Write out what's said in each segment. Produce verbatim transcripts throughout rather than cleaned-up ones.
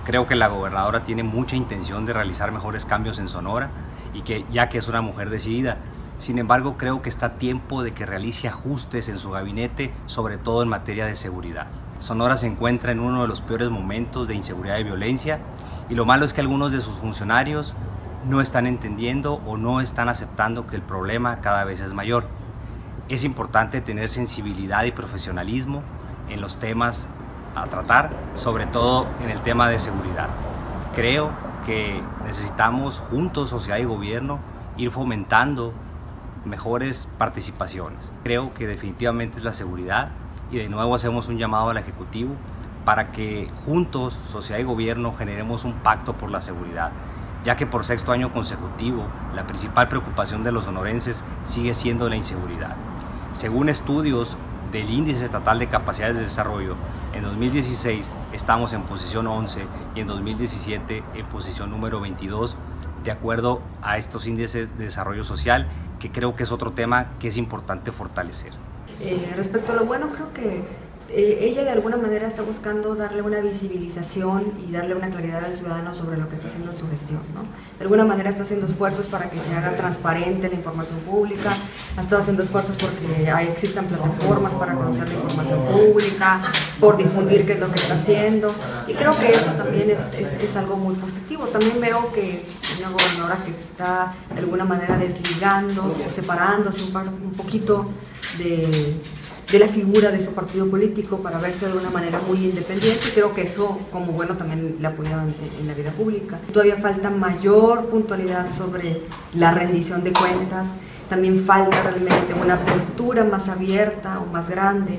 Creo que la gobernadora tiene mucha intención de realizar mejores cambios en Sonora, y que, ya que es una mujer decidida. Sin embargo, creo que está a tiempo de que realice ajustes en su gabinete, sobre todo en materia de seguridad. Sonora se encuentra en uno de los peores momentos de inseguridad y violencia, y lo malo es que algunos de sus funcionarios no están entendiendo o no están aceptando que el problema cada vez es mayor. Es importante tener sensibilidad y profesionalismo en los temas a tratar, sobre todo en el tema de seguridad. Creo que necesitamos juntos, sociedad y gobierno, ir fomentando mejores participaciones. Creo que definitivamente es la seguridad, y de nuevo hacemos un llamado al Ejecutivo para que juntos, sociedad y gobierno, generemos un pacto por la seguridad, ya que por sexto año consecutivo la principal preocupación de los sonorenses sigue siendo la inseguridad. Según estudios del Índice Estatal de Capacidades de Desarrollo, en dos mil dieciséis estamos en posición once y en dos mil diecisiete en posición número veintidós, de acuerdo a estos índices de desarrollo social, que creo que es otro tema que es importante fortalecer. Eh, respecto a lo bueno, creo que eh, ella de alguna manera está buscando darle una visibilización y darle una claridad al ciudadano sobre lo que está haciendo en su gestión, ¿no? De alguna manera está haciendo esfuerzos para que se haga transparente la información pública, ha estado haciendo esfuerzos porque hay, existan plataformas para conocer la información pública, por difundir qué es lo que está haciendo, y creo que eso también es, es, es algo muy positivo. También veo que es una gobernadora que se está de alguna manera desligando o separándose un, par, un poquito de, de la figura de su partido político para verse de una manera muy independiente, y creo que eso, como bueno, también le ha apoyado en, en la vida pública. Todavía falta mayor puntualidad sobre la rendición de cuentas, también falta realmente una apertura más abierta o más grande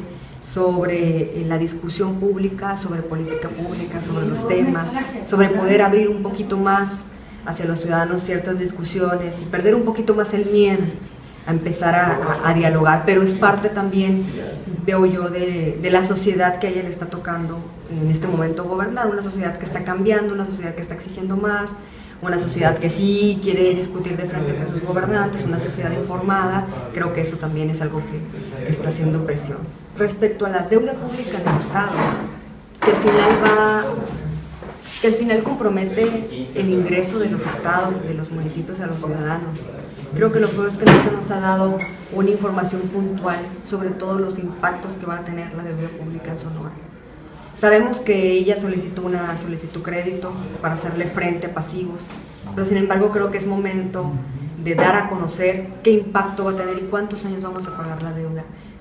sobre eh, la discusión pública, sobre política pública, sobre los temas, sobre poder abrir un poquito más hacia los ciudadanos ciertas discusiones y perder un poquito más el miedo a empezar a, a, a dialogar, pero es parte también, veo yo, de, de la sociedad que a ella le está tocando en este momento gobernar, una sociedad que está cambiando, una sociedad que está exigiendo más, una sociedad que sí quiere discutir de frente con sus gobernantes, una sociedad informada. Creo que eso también es algo que, que está haciendo presión. Respecto a la deuda pública en el Estado, que al final va... que al final compromete el ingreso de los estados, de los municipios a los ciudadanos. Creo que lo feo es que no se nos ha dado una información puntual sobre todos los impactos que va a tener la deuda pública en Sonora. Sabemos que ella solicitó una solicitud crédito para hacerle frente a pasivos, pero sin embargo creo que es momento de dar a conocer qué impacto va a tener y cuántos años vamos a pagar la deuda.